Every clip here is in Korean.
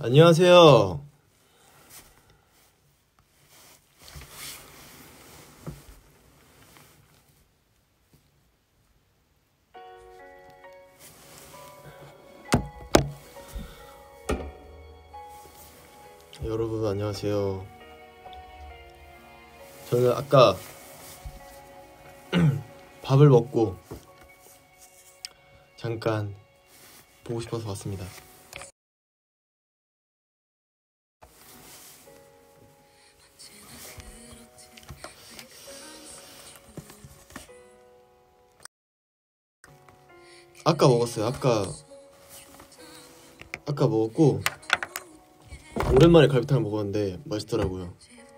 안녕하세요. 여러분 안녕하세요. 저는 아까 밥을 먹고 잠깐 보고 싶어서 왔습니다. 아까 먹었어요. 아까 먹었고 오랜만에 갈비탕을 먹었는데 맛있더라고요.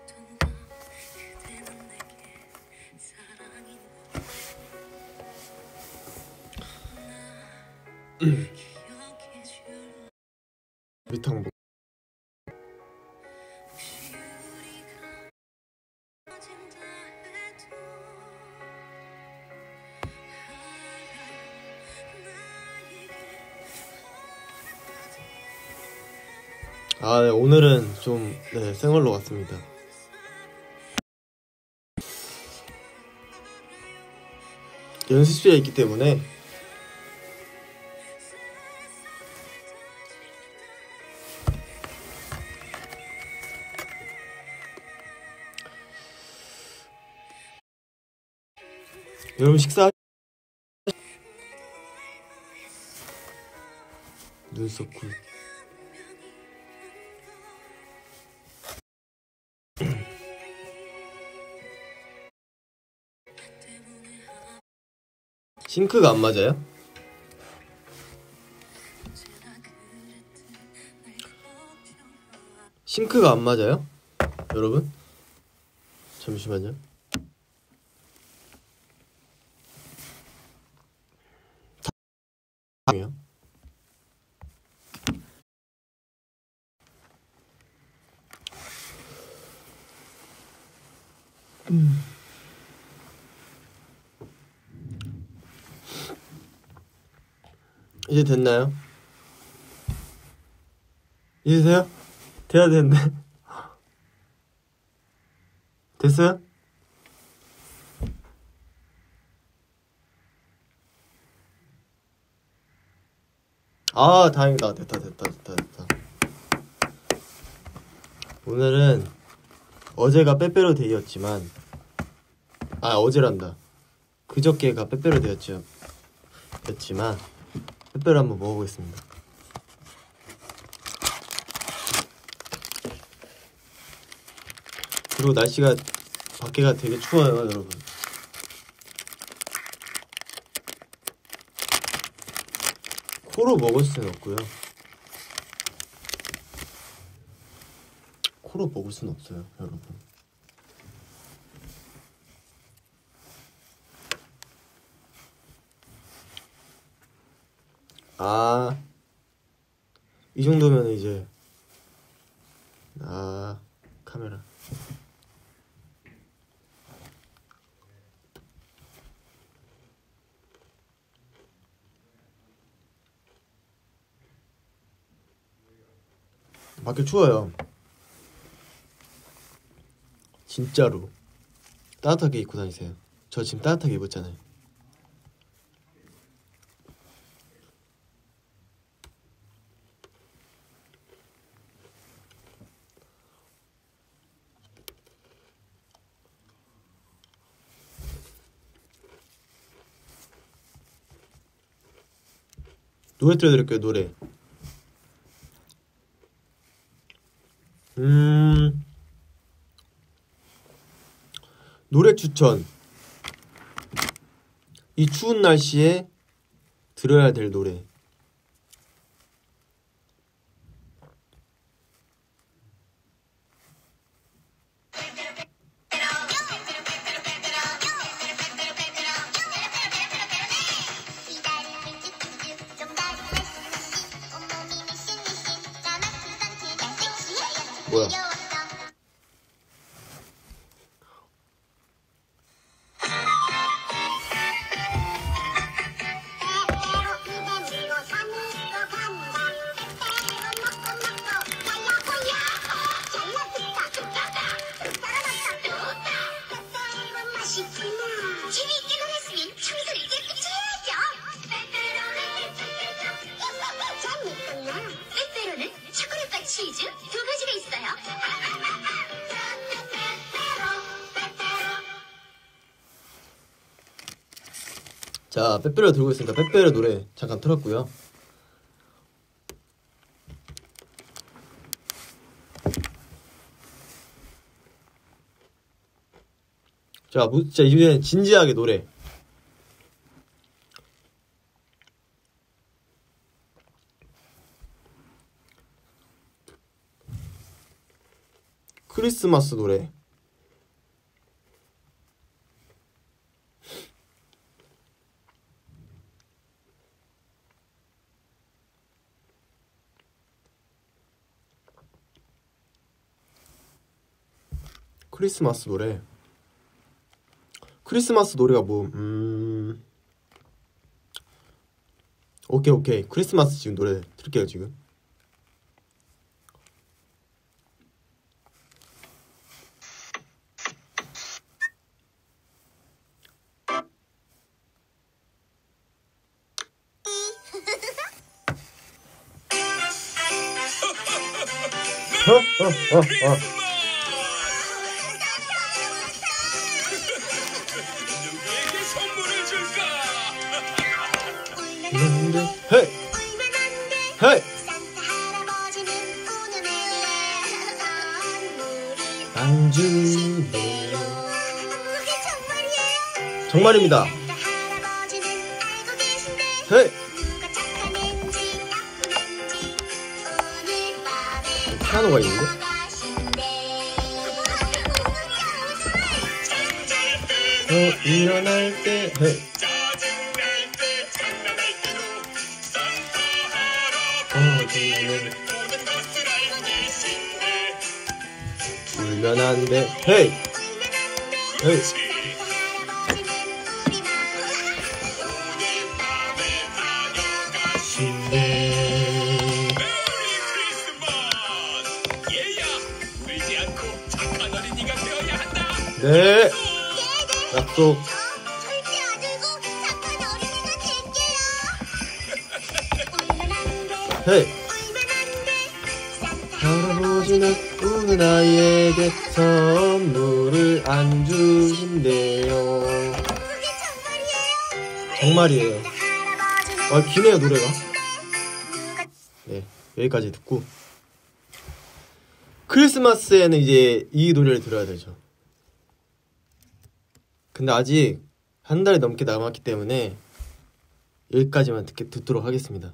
갈비탕 먹 네, 오늘은 좀 생얼로 왔습니다. 연습실에 있기 때문에 여러분 식사 눈썹 굴 싱크가 안 맞아요? 싱크가 안 맞아요? 여러분? 잠시만요. 이제 됐나요? 이제 돼요? 돼야 되는데. 됐어요? 다행이다. 됐다. 오늘은 어제가 빼빼로데이였지만 어제란다. 그저께가 빼빼로데이였지만 빼빼로 한번 먹어보겠습니다. 그리고 날씨가 밖에가 되게 추워요, 여러분. 코로 먹을 수는 없고요. 코로 먹을 수는 없어요, 여러분. 이 정도면 이제 카메라 밖에 추워요. 진짜로 따뜻하게 입고 다니세요. 저 지금 따뜻하게 입었잖아요. 노래 틀어드릴게요. 노래. 노래 추천. 이 추운 날씨에 들어야 될 노래. 뭐야? 자, 빼빼로 들고 있으니까 빼빼로 노래 잠깐 틀었고요. 자, 진짜 이제 진지하게 노래. 크리스마스 노래. 크리스마스 노래. 크리스마스 노래가 뭐 오케이. 크리스마스 지금 노래 틀게요 지금. 누구에게 선물을 줄까? 헤이! 헤이! 안 준대요. 정말입니다. 헤이! 피아노가 있는데? 일어날 때 헤이! 짜증날 때 장난할 때도 산타 할아버지는 모든 것을 알고 계신데 울면 안 돼. 헤이! 헤이! 오늘 밤에 다녀가신대. 네. 메리 크리스마스. 얘야, 울지 않고 착한 어린이가 되어야 한다. 네. 약속. 절대 안 울고 착한 어린이가 될게요. 헤이! 울면 안 돼. 할아버지는 우는 아이에게 선물을 안 주신대요. 그게 정말이에요. 정말이에요. 할아버지는 아, 기네요 노래가. 누가 네, 여기까지 듣고 크리스마스에는 이제 이 노래를 들어야 되죠. 근데 아직 한 달이 넘게 남았기 때문에 여기까지만 듣도록 하겠습니다.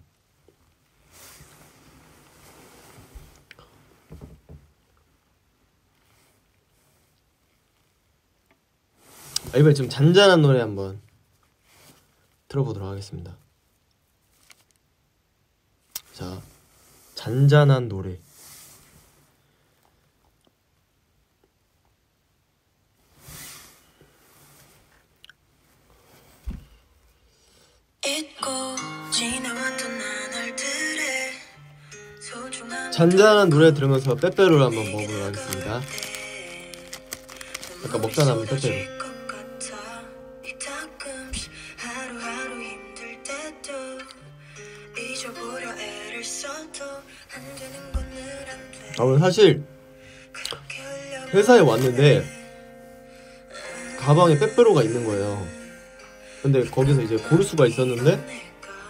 이번에 좀 잔잔한 노래 한번 들어보도록 하겠습니다. 자, 잔잔한 노래. 잔잔한 노래 들으면서 빼빼로를 한번 먹어보도록 하겠습니다. 아까 먹다 남은 빼빼로. 오늘 사실 회사에 왔는데 가방에 빼빼로가 있는 거예요. 근데 거기서 이제 고를 수가 있었는데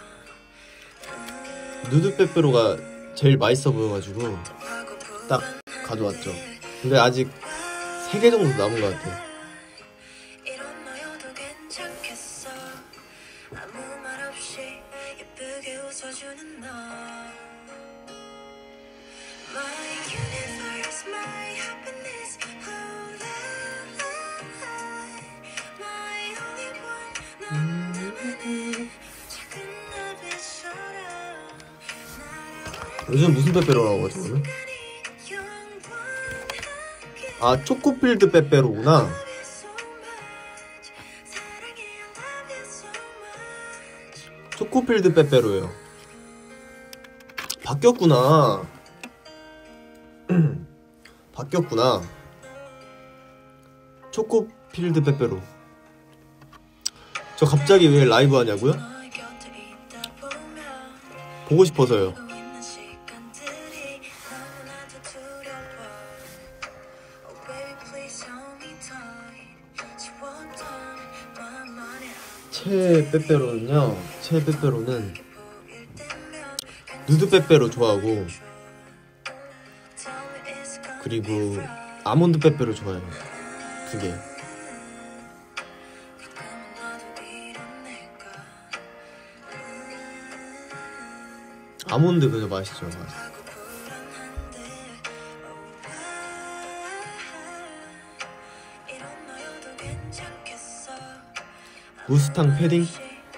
누드 빼빼로가 제일 맛있어 보여가지고 딱 가져왔죠. 근데 아직 3개 정도 남은 것 같아요. 요즘 무슨 빼빼로라고 하죠 오늘? 아, 초코필드 빼빼로구나. 초코필드 빼빼로예요. 바뀌었구나. 바뀌었구나. 초코필드 빼빼로. 저 갑자기 왜 라이브 하냐고요? 보고 싶어서요. 최빼빼로는 누드 빼빼로 좋아하고, 그리고 아몬드 빼빼로 좋아해요. 2개. 아몬드 그저 맛있죠. 무스탕 패딩?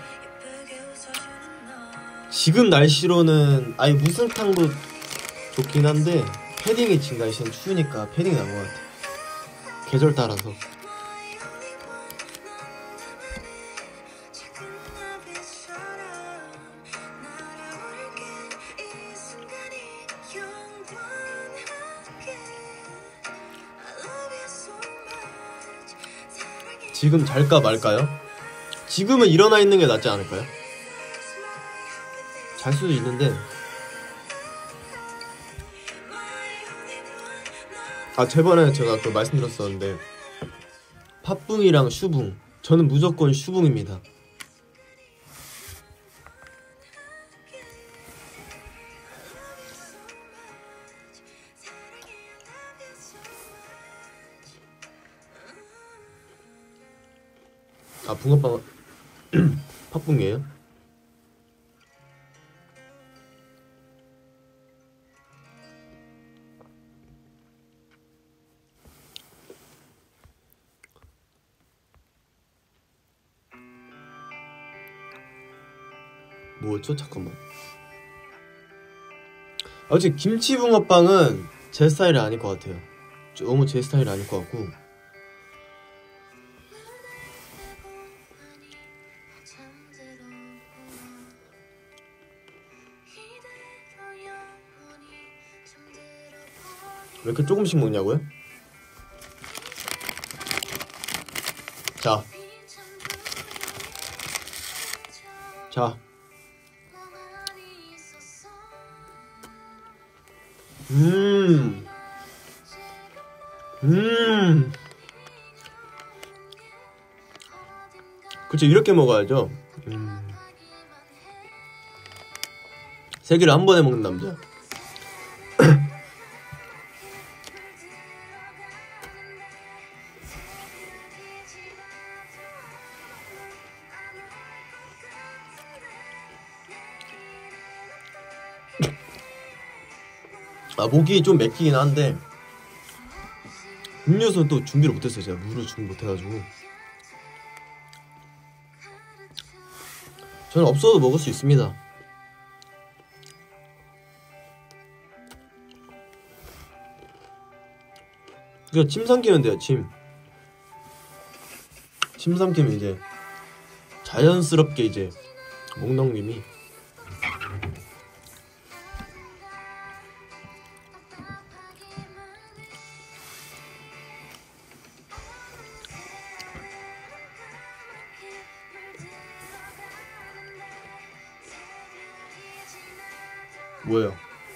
지금 날씨로는 아니 무스탕도 좋긴 한데 패딩이 지금 날씨는 추우니까 패딩이 나은 것 같아. 계절 따라서. 지금 잘까 말까요? 지금은 일어나 있는 게 낫지 않을까요? 잘 수도 있는데. 저번에 제가 그 말씀드렸었는데 팥붕이랑 슈붕, 저는 무조건 슈붕입니다. 붕어빵 팥붕이에요? 뭐였죠? 잠깐만. 어차피 김치 붕어빵은 제 스타일이 아닐 것 같아요. 너무 제 스타일이 아닐 것 같고. 왜 이렇게 조금씩 먹냐고요? 자. 그쵸, 이렇게 먹어야죠. 3개를 한 번에 먹는 남자. 목이 좀 맥히긴 한데 음료수는 또 준비를 못했어요. 제가 물을 준비 못해가지고. 저는 없어도 먹을 수 있습니다. 그냥 침 삼키면 돼요. 침 삼키면 이제 자연스럽게 이제 몽롱님이 뭐예요?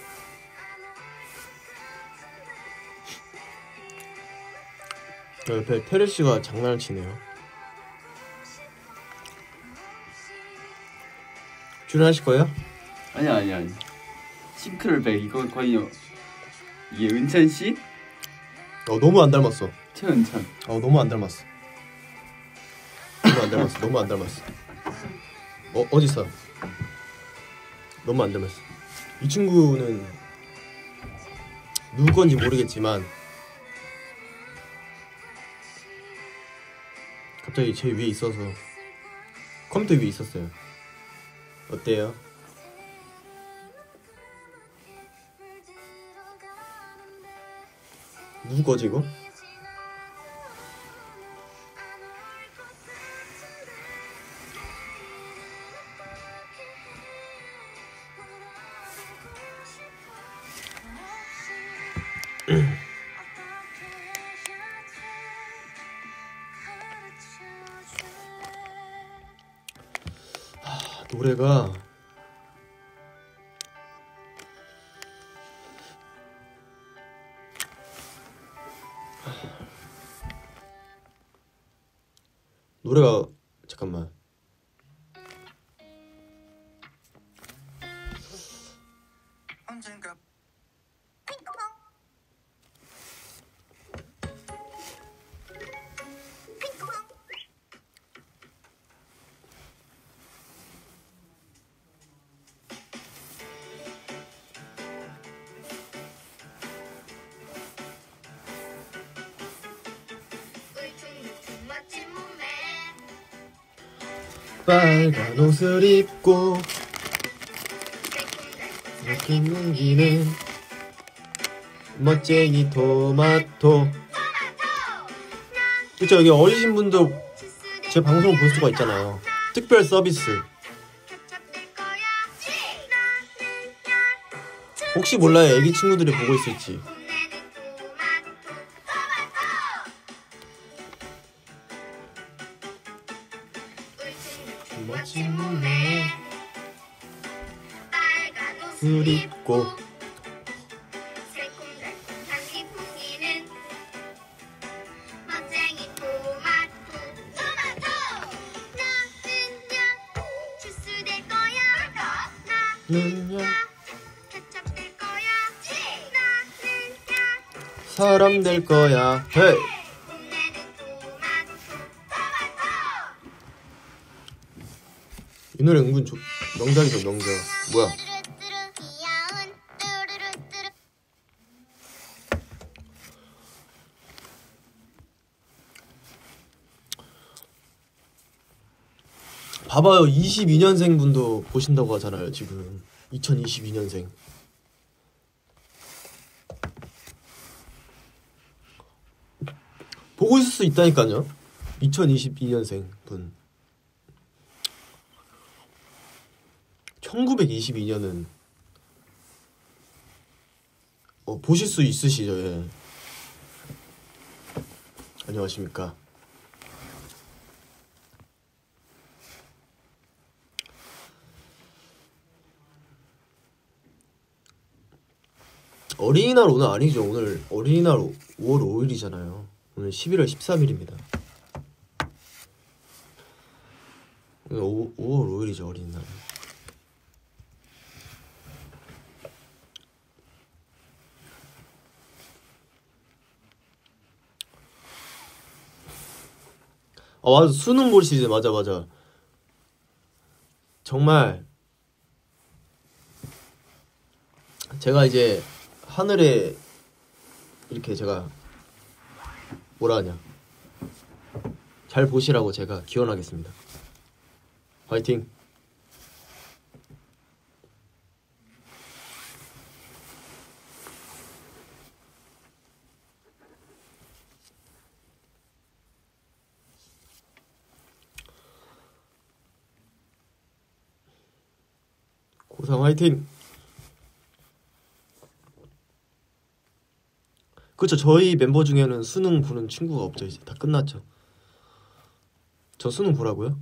옆에 테레씨가 장난을 치네요. 출연하실 거예요? 아니. 싱크를백 이거 거의 이게 은찬 씨? 너무 안 닮았어. 최은찬. 너무 안 닮았어. 너무 안 닮았어. 어딨어? 너무 안 닮았어. 이 친구는 누구 건지 모르겠지만 갑자기 제 위에 있어서 컴퓨터 위에 있었어요. 어때요? 누구 거지 이거? 노래가 잠깐만. 빨간 옷을 입고 이렇게 눈기는 멋쟁이 토마토. 그쵸, 여기 어리신 분도 제 방송 볼 수가 있잖아요. 특별 서비스. 혹시 몰라요, 애기 친구들이 보고 있을지. 멋진 눈에 옷을 입고 는요 사람 될 거야. 헤이. 이 노래 은근 명작이죠, 명작. 뭐야? 봐봐요, 22년생 분도 보신다고 하잖아요, 지금. 2022년생. 보고 있을 수 있다니까요. 2022년생 분. 1922년은 보실 수 있으시죠? 예. 안녕하십니까. 어린이날 오늘 아니죠. 오늘 어린이날 5월 5일이잖아요. 오늘 11월 13일입니다. 오늘 5월 5일이죠, 어린이날. 맞아. 수능 볼 시즌. 맞아. 정말 제가 이제 하늘에 이렇게 제가 뭐라 하냐, 잘 보시라고 제가 기원하겠습니다. 화이팅. 고3 화이팅. 그쵸, 저희 멤버 중에는 수능 보는 친구가 없죠. 이제 다 끝났죠. 저 수능 보라고요?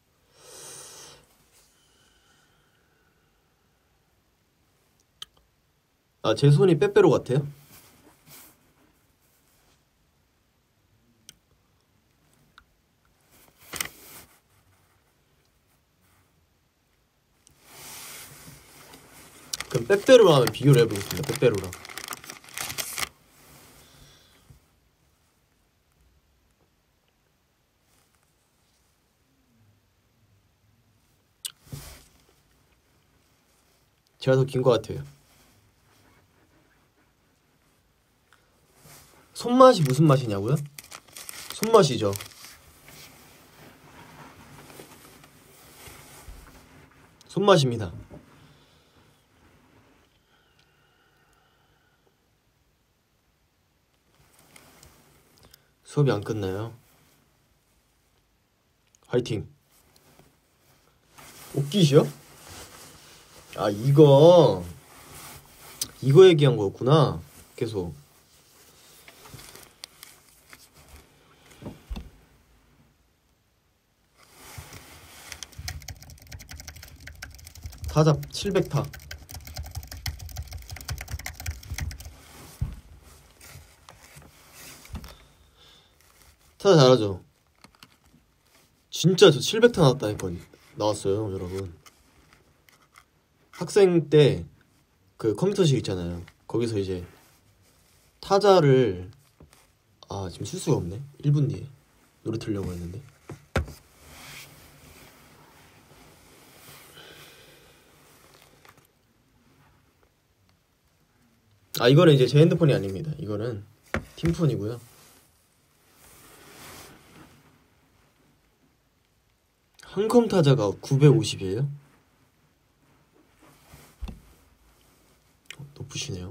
제 손이 빼빼로 같아요? 그럼 빼빼로랑 한번 비교를 해보겠습니다. 빼빼로랑. 제가 더 긴 것 같아요. 손맛이 무슨 맛이냐고요? 손맛이죠. 손맛입니다. 수업이 안 끝나요? 화이팅. 옷깃이요? 이거 얘기한 거였구나. 계속. 타자 700타. 타자 잘하죠. 진짜 저 700타 나왔다니까. 나왔어요, 여러분. 학생 때 그 컴퓨터실 있잖아요. 거기서 이제 타자를 지금 쓸 수가 없네. 1분 뒤에 노래 틀려고 했는데. 이거는 이제 제 핸드폰이 아닙니다. 이거는 팀폰이고요. 한컴 타자가 950이에요? 높으시네요.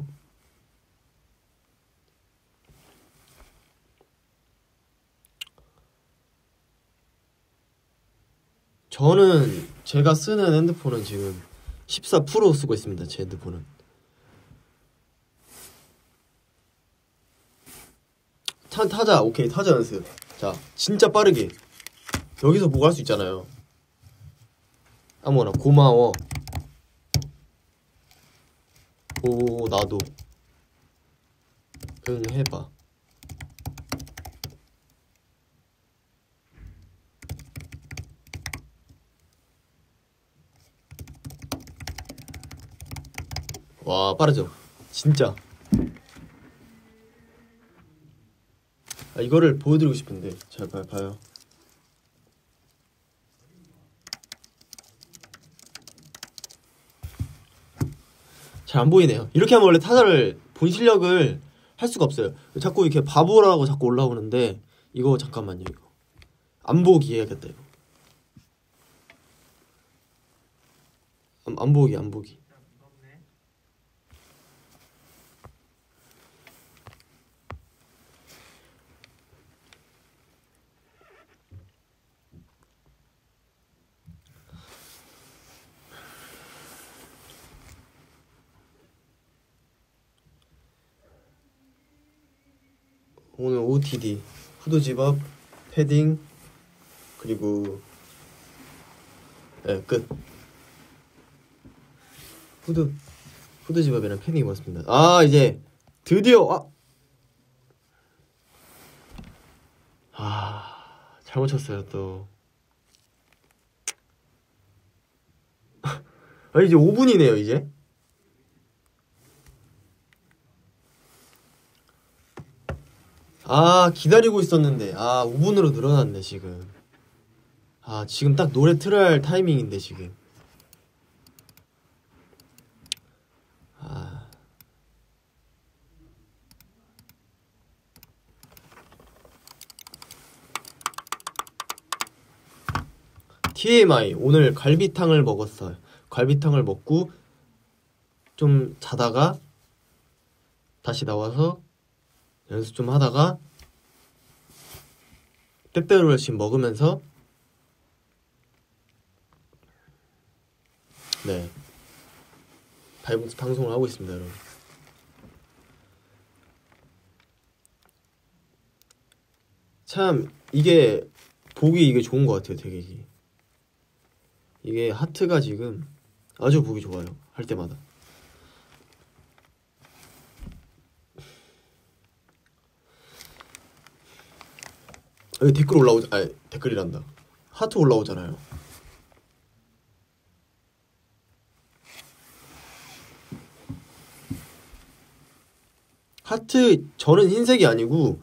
저는 제가 쓰는 핸드폰은 지금 14 프로 쓰고 있습니다. 제 핸드폰은. 타자 오케이. 타자 연습. 자 진짜 빠르게 여기서 보고 할 수 있잖아요. 아무거나 고마워. 오 나도. 응 해봐. 와 빠르죠? 진짜. 아, 이거를 보여드리고 싶은데 잘 봐요. 잘 안 보이네요. 이렇게 하면 원래 타자를 본 실력을 할 수가 없어요. 자꾸 이렇게 바보라고 자꾸 올라오는데 이거 잠깐만요. 이거 안 보기 해야겠다. 이거 안 보기. 오늘 OTD 후드 집업 패딩 그리고 끝. 후드 집업이랑 패딩 입었습니다. 아 이제 드디어 잘못 쳤어요 또. 이제 5분이네요 이제. 기다리고 있었는데 5분으로 늘어났네 지금. 지금 딱 노래 틀어야 할 타이밍인데 지금. TMI 오늘 갈비탕을 먹었어요. 갈비탕을 먹고 좀 자다가 다시 나와서 연습 좀 하다가 빼빼로를 먹으면서 네 방송을 하고 있습니다 여러분. 참 이게 보기 이게 좋은 것 같아요. 되게 이게 하트가 지금 아주 보기 좋아요. 할 때마다. 여기 댓글 댓글이란다. 하트 올라오잖아요. 하트 저는 흰색이 아니고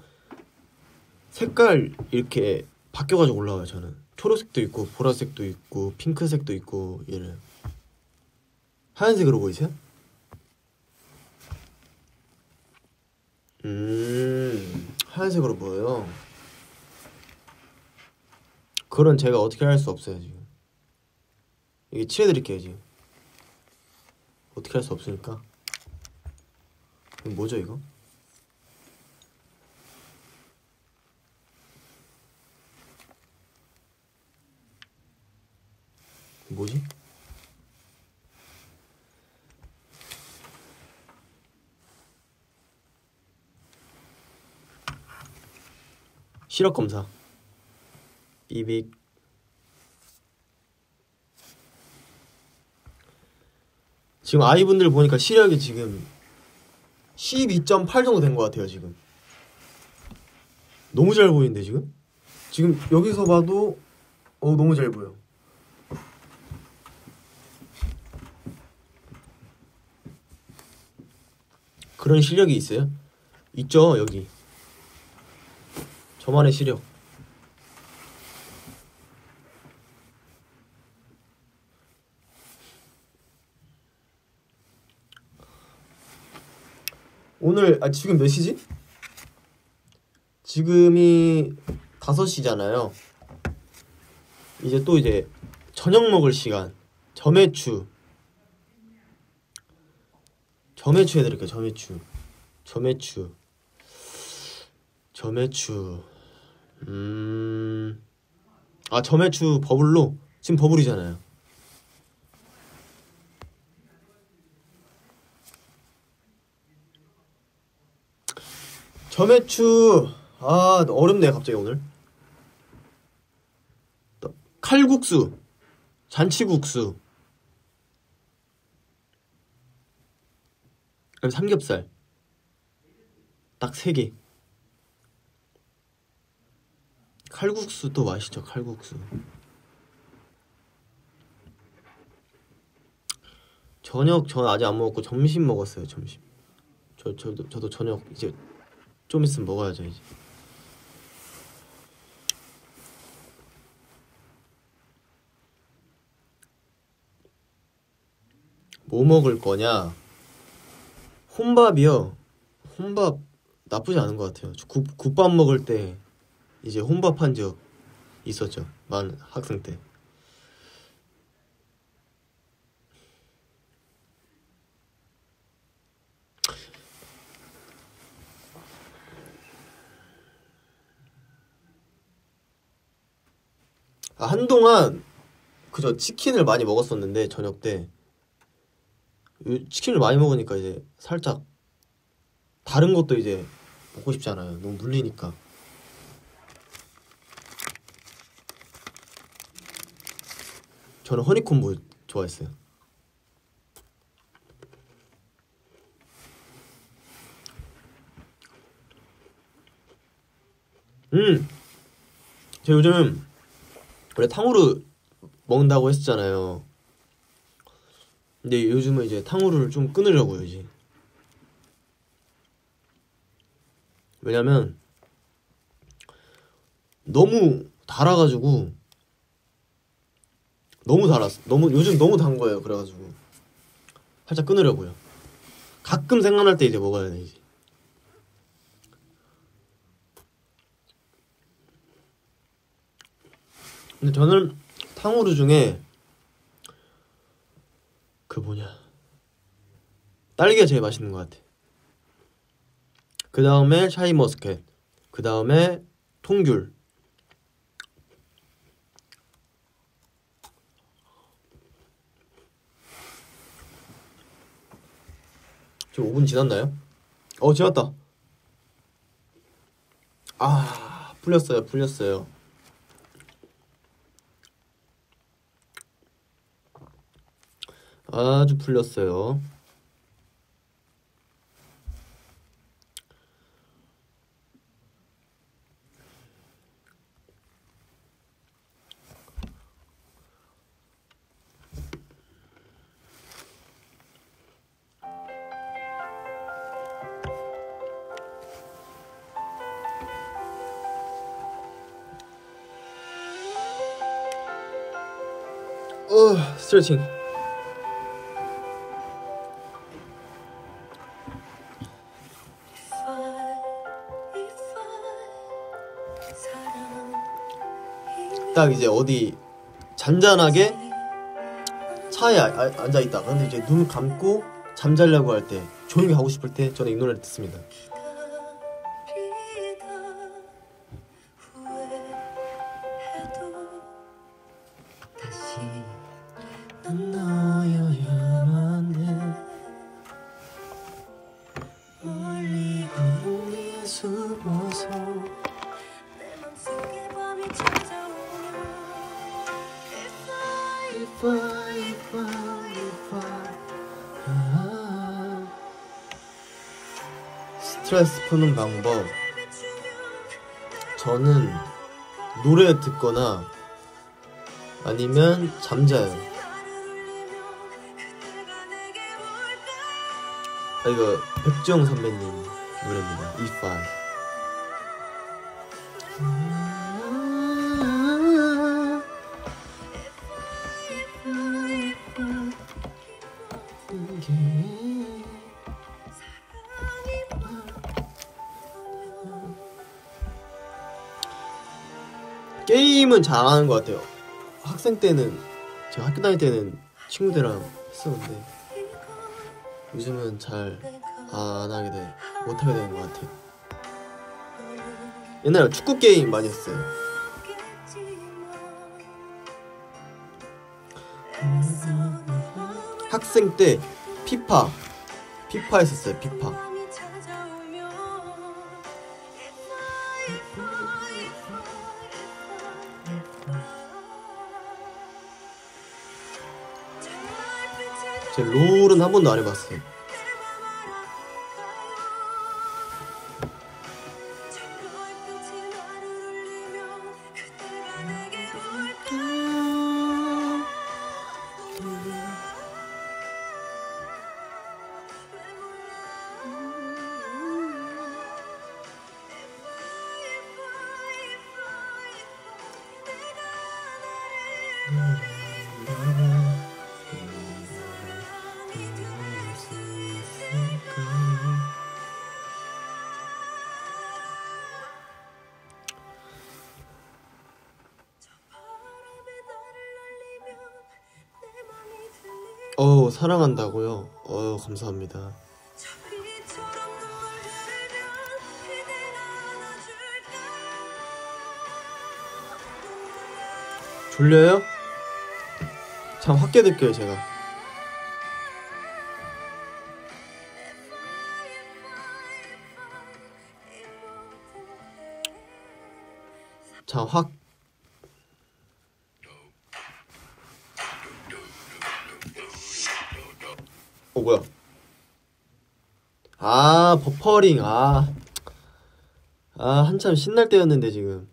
색깔 이렇게 바뀌어가지고 올라와요. 저는 초록색도 있고 보라색도 있고 핑크색도 있고 얘는 하얀색으로 보이세요? 하얀색으로 보여요. 그런 제가 어떻게 할 수 없어요 지금. 이게 칠해드릴게요 지금. 어떻게 할 수 없으니까. 이거 뭐죠 이거? 뭐지? 시력 검사. 비빅. 지금 아이분들 보니까 시력이 지금 12.8 정도 된 것 같아요 지금. 너무 잘 보이는데 지금? 지금 여기서 봐도 너무 잘 보여. 그런 시력이 있어요? 있죠 여기. 저만의 시력. 오늘 지금 몇 시지? 지금이 5시잖아요. 이제 또 이제 저녁 먹을 시간. 점액추 해드릴게요. 점액추. 점액추 버블로. 지금 버블이잖아요. 점액추. 어렵네 갑자기 오늘. 칼국수, 잔치국수, 그다음 삼겹살 딱 3개. 칼국수도 맛있죠. 칼국수. 저녁 전 아직 안 먹었고 점심 먹었어요. 점심. 저도 저녁 이제 좀 있으면 먹어야죠 이제. 뭐 먹을 거냐? 혼밥이요. 혼밥 나쁘지 않은 것 같아요. 국밥 먹을 때 이제 혼밥 한 적 있었죠. 학생 때. 한동안 그저 치킨을 많이 먹었었는데 저녁 때 치킨을 많이 먹으니까 이제 살짝 다른 것도 이제 먹고 싶지 않아요. 너무 물리니까. 저는 허니콤보 좋아했어요. 제가 요즘 원래 탕후루 먹는다고 했었잖아요. 근데 요즘은 이제 탕후루를 좀 끊으려고요 이제. 왜냐면 너무 달아가지고 요즘 너무 단 거예요. 그래가지고 살짝 끊으려고요. 가끔 생각날 때 이제 먹어야 돼 이제. 근데 저는 탕후루 중에 딸기가 제일 맛있는 것 같아. 그 다음에 샤인머스켓, 그 다음에 통귤. 지금 5분 지났나요? 지났다. 풀렸어요. 아주 풀렸어요. 스트레칭. 딱 이제 어디 잔잔하게 차에 앉아있다. 근데 이제 눈 감고 잠자려고 할 때, 조용히 하고 싶을 때 저는 이 노래를 듣습니다. 스트레스 푸는 방법, 저는 노래 듣거나 아니면 잠자요. 이거 백지영 선배님 노래입니다. If I. 게임은 잘하는 것 같아요. 학생 때는 제가 학교 다닐 때는 친구들이랑 했었는데 요즘은 잘 안 하게 돼, 못 하게 되는 것 같아요. 옛날에 축구 게임 많이 했어요. 학생 때 피파 했었어요. 피파. 제 롤은 한 번도 안 해봤어요. 사랑한다고요? 감사합니다. 졸려요? 잠 확 깨들게요 제가. 잠 확. 뭐야? 버퍼링. 한참 신날 때였는데 지금.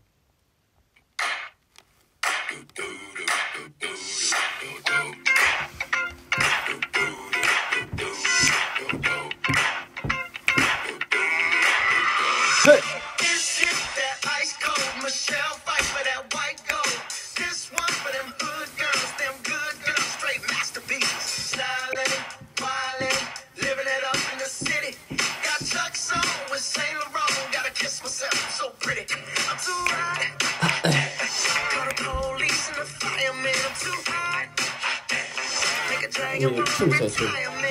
춤 있어요, 춤.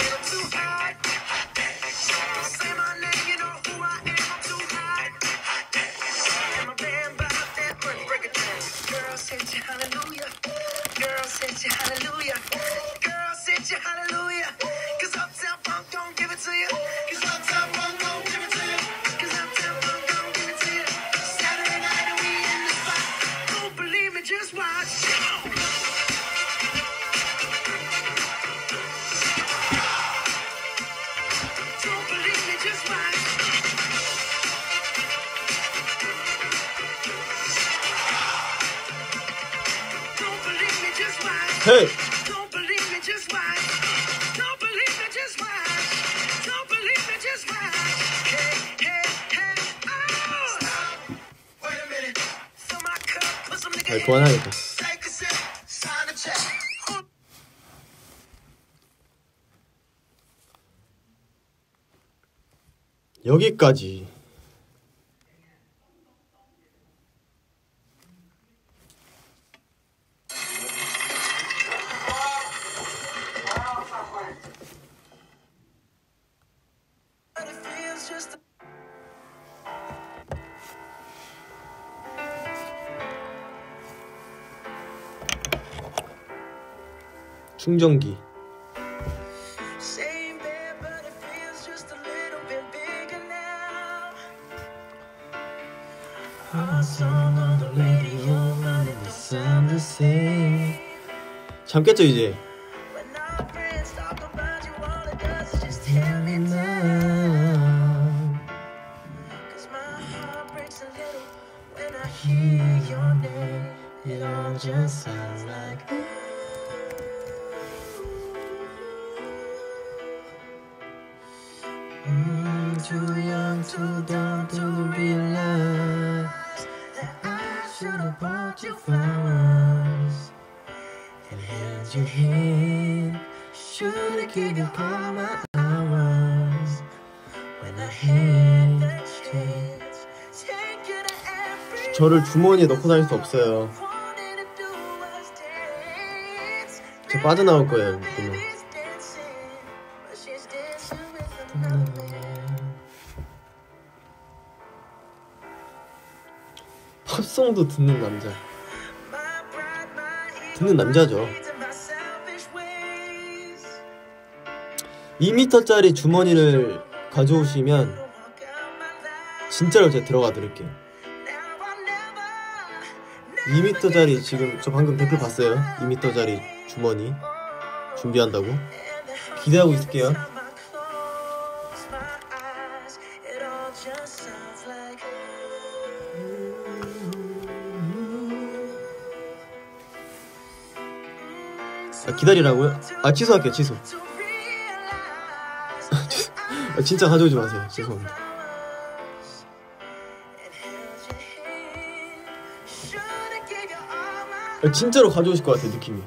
Hey. Don't believe me, just watch. Don't believe me, just watch. Don't believe me, just watch. Hey, hey, hey, oh. Stop. Wait a minute. Fill my cup, put some nigga. 그만하겠다. Take a sip, sign a check. 여기까지. 충전기. 잠 깼죠 이제? Too young, too dumb to realize that I should have bought you flowers and held your hand. Should have given all my hours when I had the chance. 저를 주머니에 넣고 다닐 수 없어요. 저 빠져나올 거예요. 보면. 팝송도 듣는 남자. 듣는 남자죠. 2m짜리 주머니를 가져오시면 진짜로 제가 들어가 드릴게요. 2m짜리 지금 저 방금 댓글 봤어요. 2m짜리 주머니 준비한다고. 기대하고 있을게요. 아, 기다리라고요? 아, 취소할게요. 취소. 아, 진짜 가져오지 마세요. 죄송합니다. 아, 진짜로 가져오실 것 같아요. 느낌이.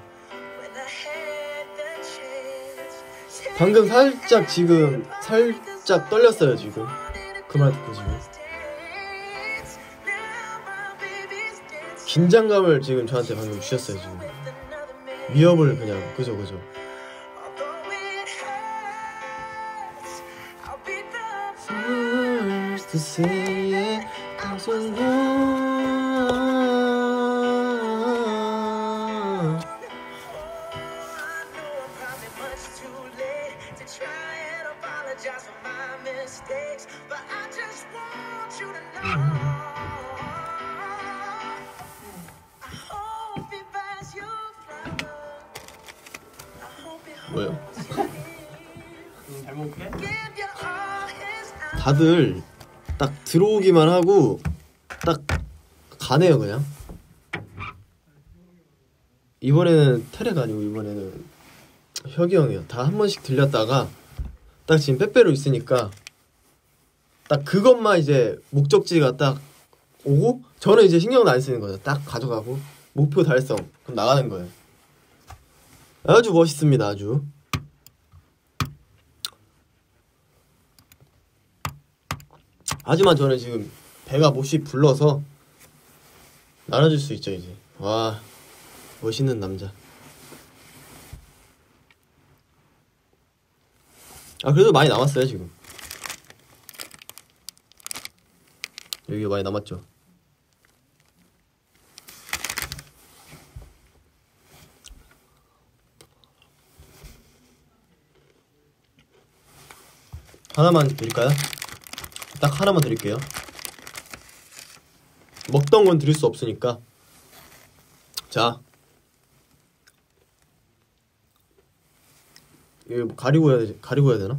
방금 살짝 지금 살짝 떨렸어요. 지금 그 말 듣고 지금 긴장감을 지금 저한테 방금 주셨어요. 지금 위협을 그냥 그죠. First to say it, I was 뭐요? 잘 먹을게. 다들 딱 들어오기만 하고 딱 가네요 그냥. 이번에는 테레가 아니고 이번에는 혁이 형이요. 다 한 번씩 들렸다가 딱 지금 빼빼로 있으니까 딱 그것만 이제 목적지가 딱 오고 저는 이제 신경을 안 쓰는 거예요. 딱 가져가고 목표 달성 그럼 나가는 거예요. 아주 멋있습니다. 아주. 하지만 저는 지금 배가 몹시 불러서 나눠줄 수 있죠 이제. 와 멋있는 남자. 아 그래도 많이 남았어요 지금. 여기 많이 남았죠. 하나만 드릴까요? 딱 하나만 드릴게요. 먹던 건 드릴 수 없으니까. 자, 이거 뭐 가리고 해야 되나?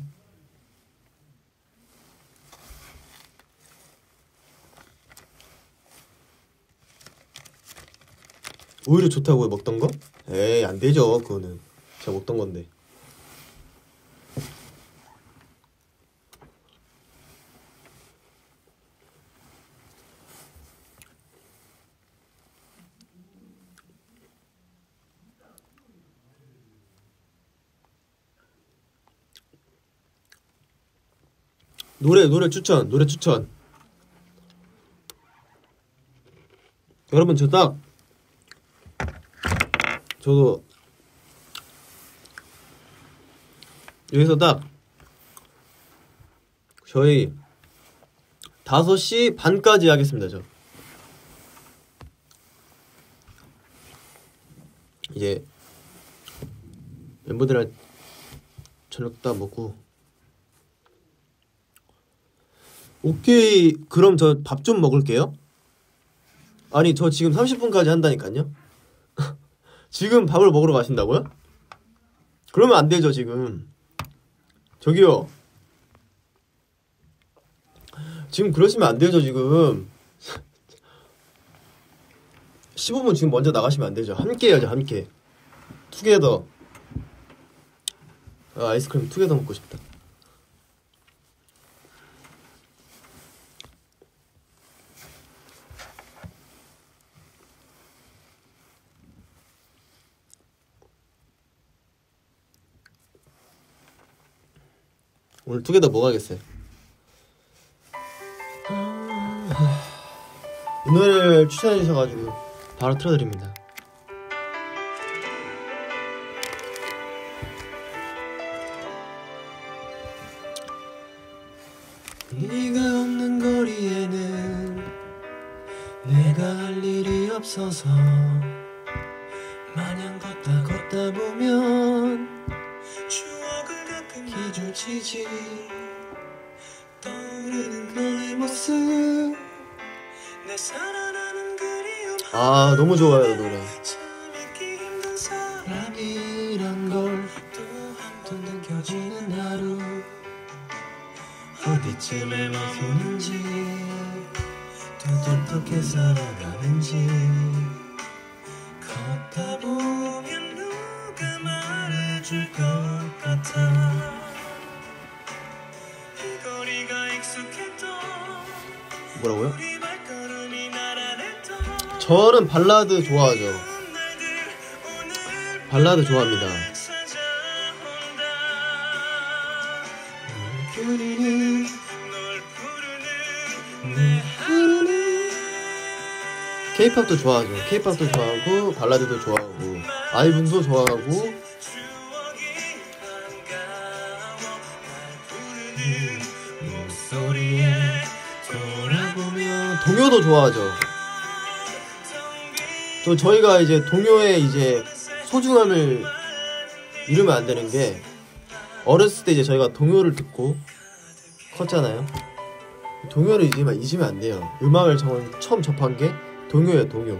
오히려 좋다고요 먹던 거? 에이 안 되죠 그거는. 제가 먹던 건데. 노래 추천. 여러분 저도 여기서 딱 저희 5시 반까지 하겠습니다. 저 이제 멤버들이랑 저녁 다 먹고. 오케이 그럼 저 밥 좀 먹을게요. 아니 저 지금 30분까지 한다니까요. 지금 밥을 먹으러 가신다고요? 그러면 안 되죠 지금. 저기요 지금 그러시면 안 되죠 지금. 15분 지금 먼저 나가시면 안 되죠. 함께 해야죠 함께. 투게더. 아, 아이스크림 투게더 먹고 싶다. 오늘 투게더 먹어야겠어요. 이 노래를 추천해 주셔가지고 바로 틀어드립니다. 네가 없는 거리에는 내가 할 일이 없어서 마냥 걷다 보면 추억을 가끔 기준치지 떠오르는 너의 모습 내 살아나는 그리움 아 너무 좋아요 노래 사랑이란 걸 또 한 번 느껴지는 하루 어디쯤에 와서는지 또 어떻게 살아가는지 걷다 보면 누가 말해줄 것 같아 이 거리가 익숙했던 뭐라고요? 우리 발걸음이 나란했던 저는 발라드 좋아하죠. 발라드 좋아합니다. 그리는 널 부르는 내 하루는 K-팝도 좋아하죠. K-팝도 좋아하고 발라드도 좋아하고 아이분도 좋아하고 목소리에 돌아보면 동요도 좋아하죠. 또 저희가 이제 동요의 이제 소중함을 잃으면 안 되는 게 어렸을 때 이제 저희가 동요를 듣고 컸잖아요. 동요를 잊으면 안 돼요. 음악을 처음 접한 게 동요예요, 동요.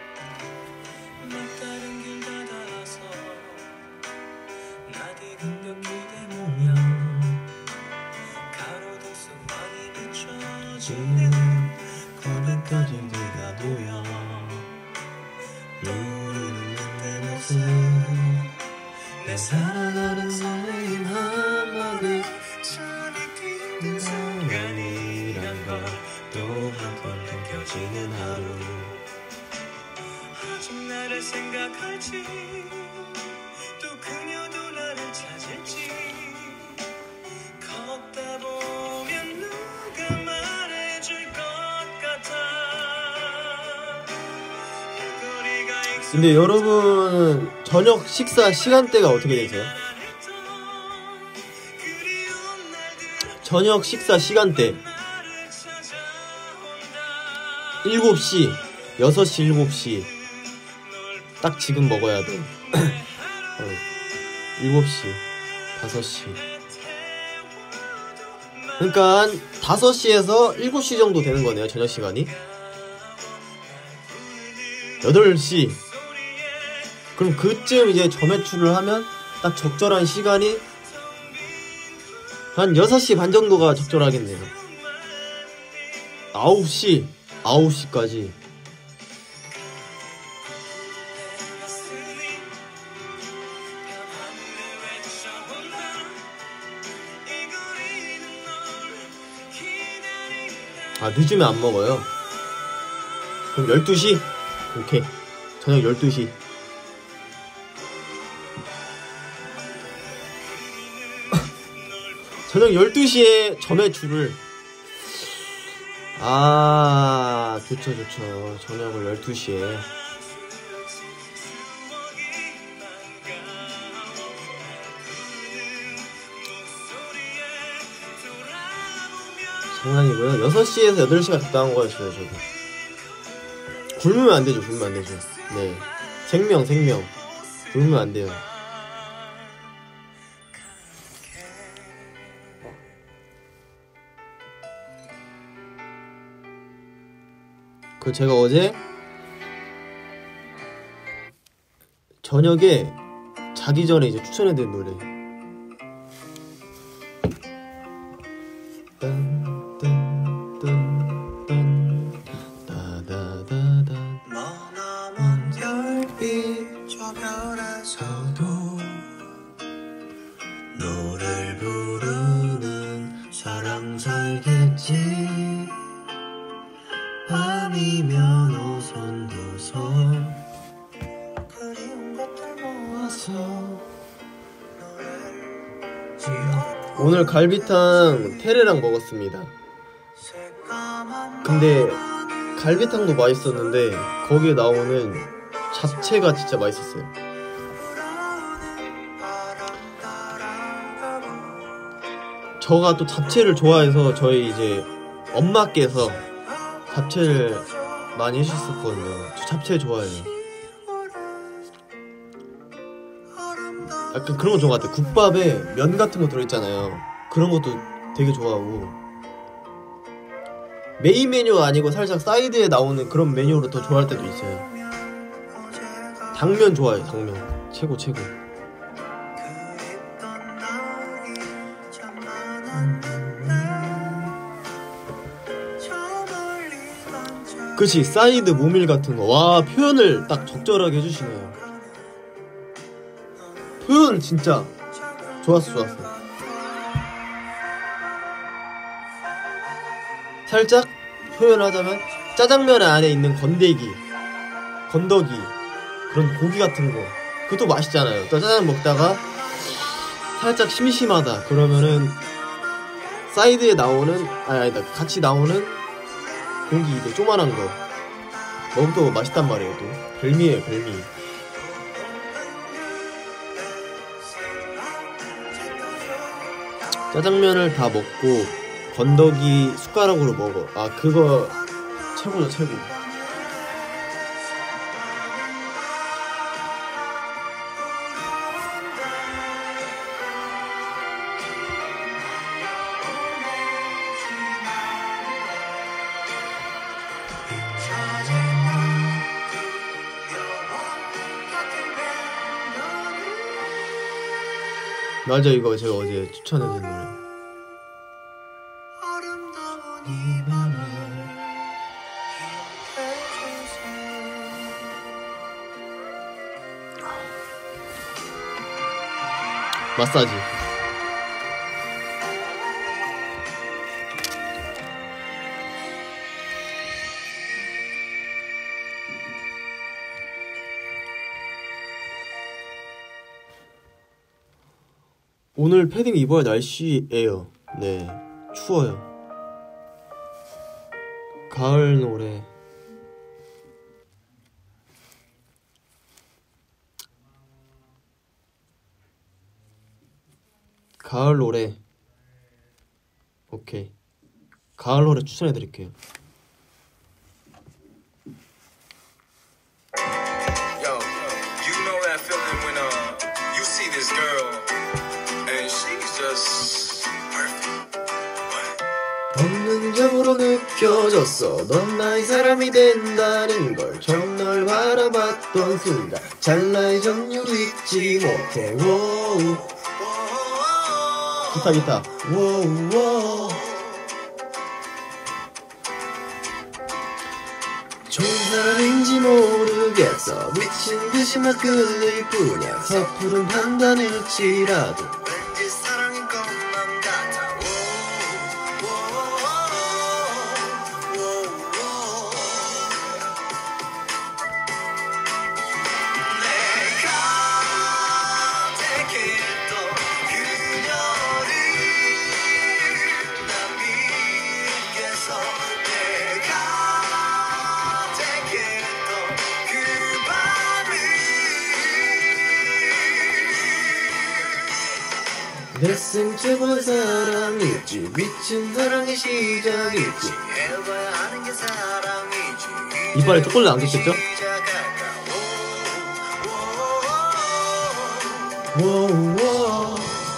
내 살아가는 삶 한마디 사랑이란 걸 또 한 번 느껴지는 하루 아직 나를 생각할지 또 그녀도 나를 찾을지 걷다 보면 누가 말해줄 것 같아 이 거리가 근데 여러분은 저녁 식사 시간대가 어떻게 되세요? 저녁 식사 시간대 7시, 6시, 7시 딱 지금 먹어야 돼. 7시, 5시 그러니까 한 5시에서 7시 정도 되는 거네요, 저녁 시간이. 8시 그럼 그쯤 이제 점액출을 하면 딱 적절한 시간이 한 6시 반 정도가 적절하겠네요. 9시까지 아 늦으면 안 먹어요. 그럼 12시? 오케이 저녁 12시 저녁 12시에 점액출을 아 좋죠 저녁을 12시에 장난이고요. 6시에서 8시가 적당한 거였어요. 저도 굶으면 안 되죠. 네 생명 굶으면 안 돼요. 그 제가 어제 저녁에 자기 전에 이제 추천해드린 노래 머나먼 별빛 저 별에서도 노를 부르는 사람 살겠지 밤이면 오손도손 그리운 것들 모아서 오늘 갈비탕 테레랑 먹었습니다. 근데 갈비탕도 맛있었는데 거기에 나오는 잡채가 진짜 맛있었어요. 저가 또 잡채를 좋아해서 저희 이제 엄마께서 잡채를 많이 해주셨었거든요. 저 잡채 좋아해요. 약간 그런 거 좋은 것 같아요. 국밥에 면 같은 거 들어있잖아요. 그런 것도 되게 좋아하고, 메인 메뉴가 아니고 살짝 사이드에 나오는 그런 메뉴로 더 좋아할 때도 있어요. 당면 좋아해요. 당면 최고. 그치, 사이드 모밀 같은 거. 와, 표현을 딱 적절하게 해주시네요. 표현 진짜 좋았어. 살짝 표현하자면 짜장면 안에 있는 건더기 그런 고기 같은 거, 그것도 맛있잖아요. 또 짜장 먹다가 살짝 심심하다 그러면은 사이드에 나오는 아니다 같이 나오는 고기 이제 조만한 거 먹으면 또 맛있단 말이에요. 또 별미예요, 별미. 짜장면을 다 먹고 건더기 숟가락으로 먹어. 아, 그거 최고죠, 최고. 맞아, 이거 제가 어제 추천해준 노래. 마사지. 오늘 패딩 입어야 날씨예요. 네, 추워요. 가을 노래. 가을 노래. 오케이. 가을 노래 추천해드릴게요. Yo, you know that feeling when you see this girl and she's just perfect. 본능적으로 느껴졌어. 넌 나의 사람이 된다는 걸. 처음 널 바라봤던 순간 찰나의 전율 잊지 못해. 워우. 기타. 워우. 좋은 사람인지 모르겠어. 미친 듯이 막 끌릴 뿐이야. 섣부른 판단일지라도 왠지 사랑인 것만 같아. 내가 택했던 그녀를 난 믿겠어. 내가 택했던 그 밤을 내 생채고 사랑이지. 미친 사랑의 시작이지. 해봐야 하는 게 사랑이지. 이빨에 초콜릿 안 꼈겠죠? 워우.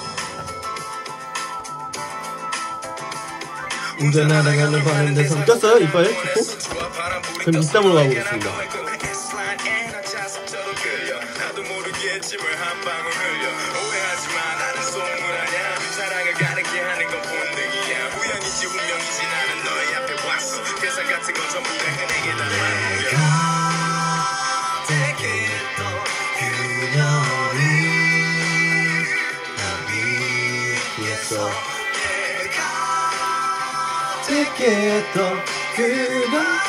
운전하다가는 바는데 서 꼈어요? 이빨에 초코? 그럼 입담으로 가보겠습니다. 나도 모르게 침을 한 방울 흘려. 오해하지마, 나는 속물 아냐. 사랑을 가르게 하는 건 본능이야. 우연이지 운명이지, 나는 너의 앞에 왔어. 계산 같은 건 전부 다 내게 다 맡겨. 택했던 그녀를 난 믿겠어. 택했던 그 밤.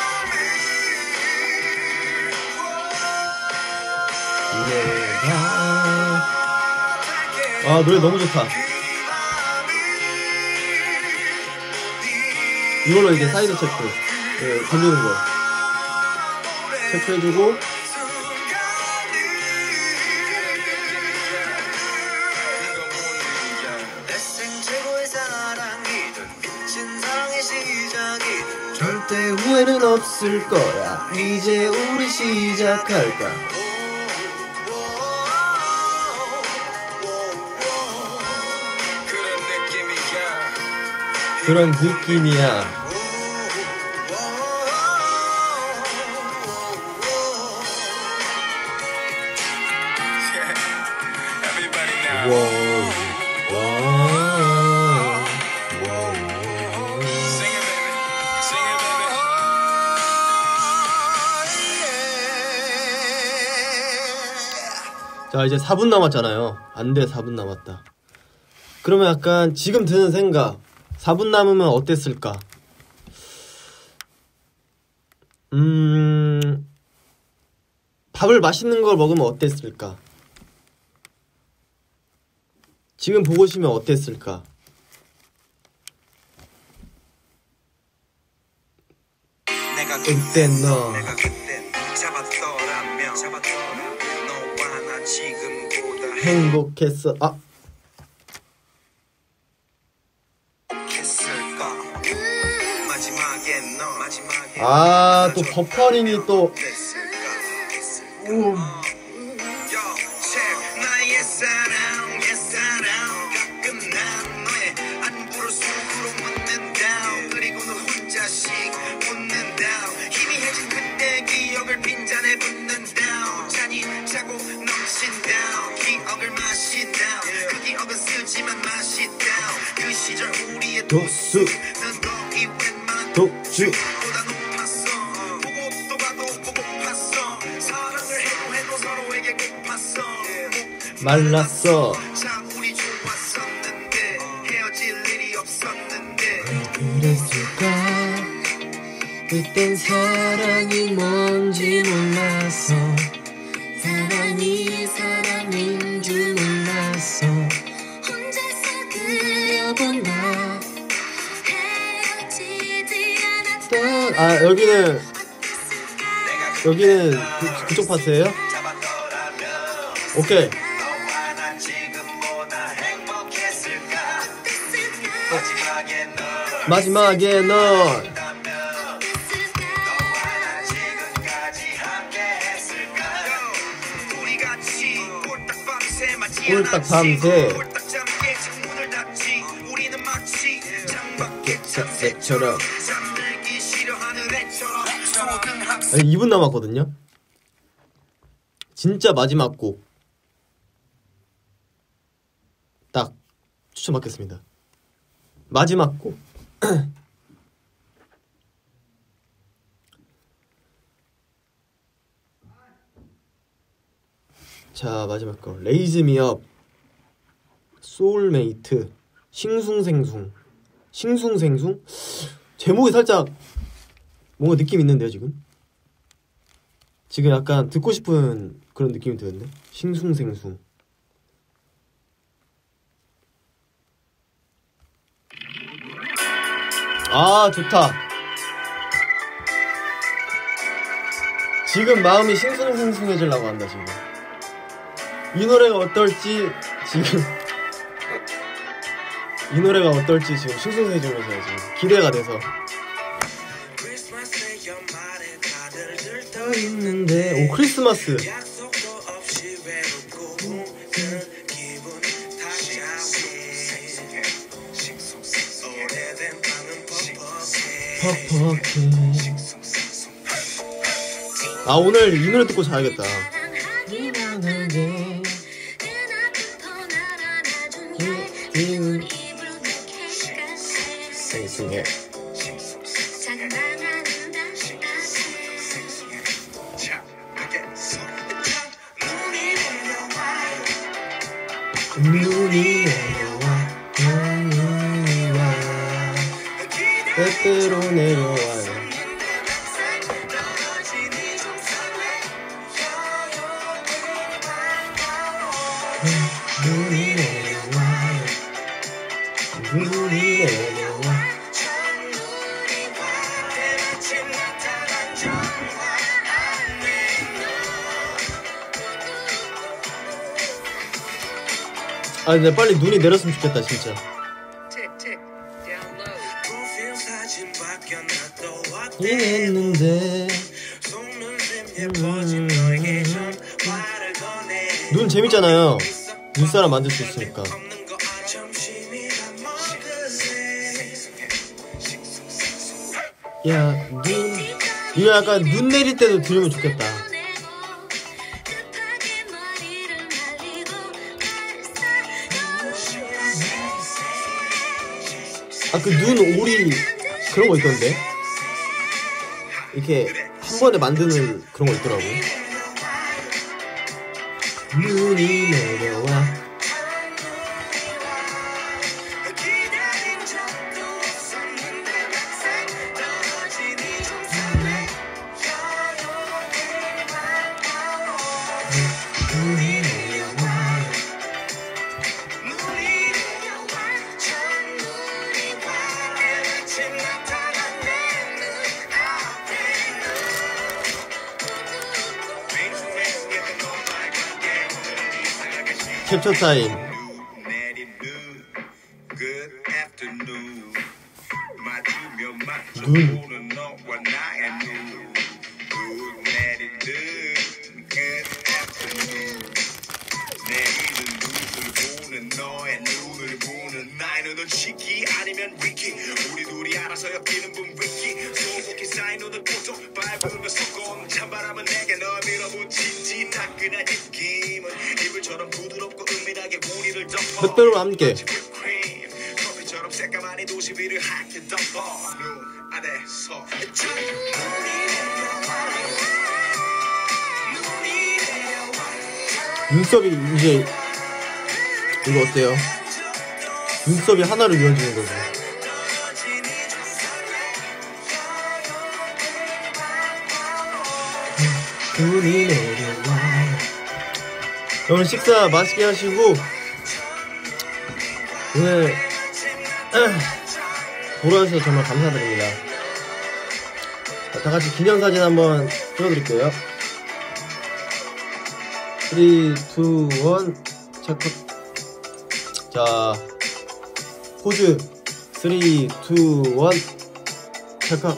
아, 노래 너무 좋다. 이걸로 이제 사이드 체크 건드는 거 체크해주고, 내 생최고의 사랑 없을 거야. 이제 우리 시작할까. 그런 느낌이야. 자, 이제 4분 남았잖아요. 안 돼, 4분 남았다. 그러면 약간 지금 드는 생각, 4분 남으면 어땠을까? 밥을 맛있는 걸 먹으면 어땠을까? 지금 보고 싶으면 어땠을까? 그때 너 행복했어. 또 버퍼링이 또 도수 독주 말랐어. 그랬을까? 그땐 사랑이 뭔지 몰랐어. 사랑이 사랑인 줄 몰랐어. 혼자서 그려본다. 여기는 그쪽 파트예요? 오케이. 마지막에 넌 꼴딱 밤새 애처럼 2분 남았거든요. 진짜 마지막 곡 딱 추천받겠습니다. 마지막 곡 자, 마지막 거 레이즈 미업 소울메이트 싱숭생숭. 싱숭생숭? 제목이 살짝 뭔가 느낌 있는데요. 지금 약간 듣고 싶은 그런 느낌이 드는데. 싱숭생숭. 좋다. 지금 마음이 싱숭생숭해지려고 한다. 지금 이 노래가 어떨지 지금 싱숭생숭해져서 지금 기대가 돼서 있는데. 오, 크리스마스. 오늘 이 노래 듣고 자야겠다. 생숭해. 눈이 내려와 때때로 내려와요. 눈이 내려와요. 눈이 내려와. 근데 빨리 눈이 내렸으면 좋겠다 진짜. 했는데 눈 재밌잖아요. 눈사람 만들 수 있으니까. 야, 이거 약간 눈 내릴 때도 들으면 좋겠다. 아, 그 눈 오리 그런 거 있던데? 이렇게 한 번에 만드는 그런 거 있더라고. 눈이 내려와. 캡처 타임. 눈. 치기 아니면 위키 우리 둘이 알아서 엮이는 분 위키 소고기 쌓인 옷을 보통 밟으며 섞어 찬바람은 내게 널 밀어붙이지 따끈한 입김은 이불처럼 부드럽고 은밀하게 우리를 덮어 흑배로 함께 커피처럼 새까만이 도시 위를 하얗게 덮어 눈 아래서 눈썹이 이제 이거 어때요? 눈썹이 하나로 이어지는 거죠. 눈이 내려와. 오늘 식사 맛있게 하시고 오늘 보러 와주셔서 정말 감사드립니다. 다 같이 기념사진 한번 찍어드릴게요. 3, 2, 1 체크. 자 포즈 3, 2, 1 체크.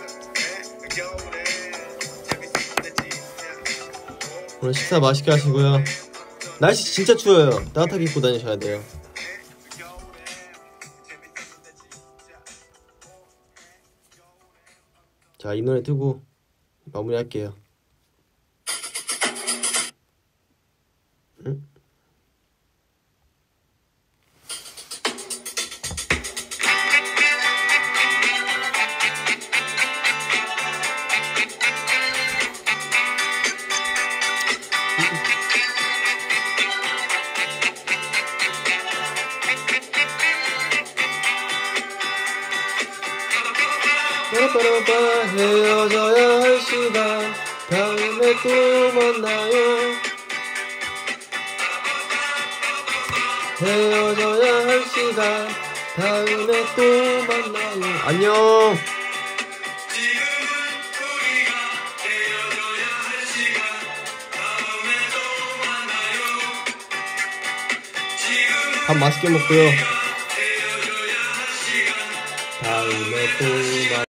오늘 식사 맛있게 하시고요. 날씨 진짜 추워요. 따뜻하게 입고 다니셔야 돼요. 자, 이 노래 틀고 마무리할게요. 응? 빠라빠라빠 헤어져야 할 시간 다음에 또 만나요. 헤어져야 할 시간 다음에 또 만나요. 안녕. 밥 맛있게 먹고요. 다음에 또 만나요.